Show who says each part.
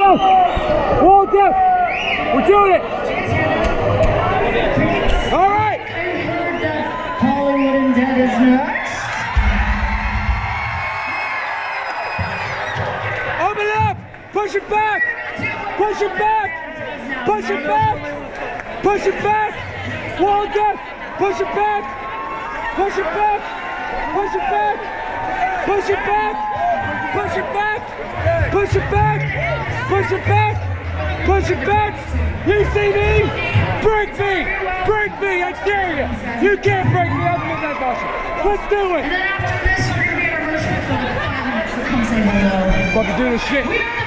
Speaker 1: go. Wall down. We're doing it. All right.
Speaker 2: Hollywood and Dead is next.
Speaker 1: Open it up. Push it back. Push it back. Push it back. Push it back. Wall down. Push it back. Push it back. Push it back. Push it back. Push it back. Push it back. Push it back. Push it back. You see me? Break me. Break me. I dare you. You can't break me. I'm in that motion. Let's do it.
Speaker 2: And then after this, we're going to be at our worship for the 5 minutes to come say hello.
Speaker 1: Fucking do this shit.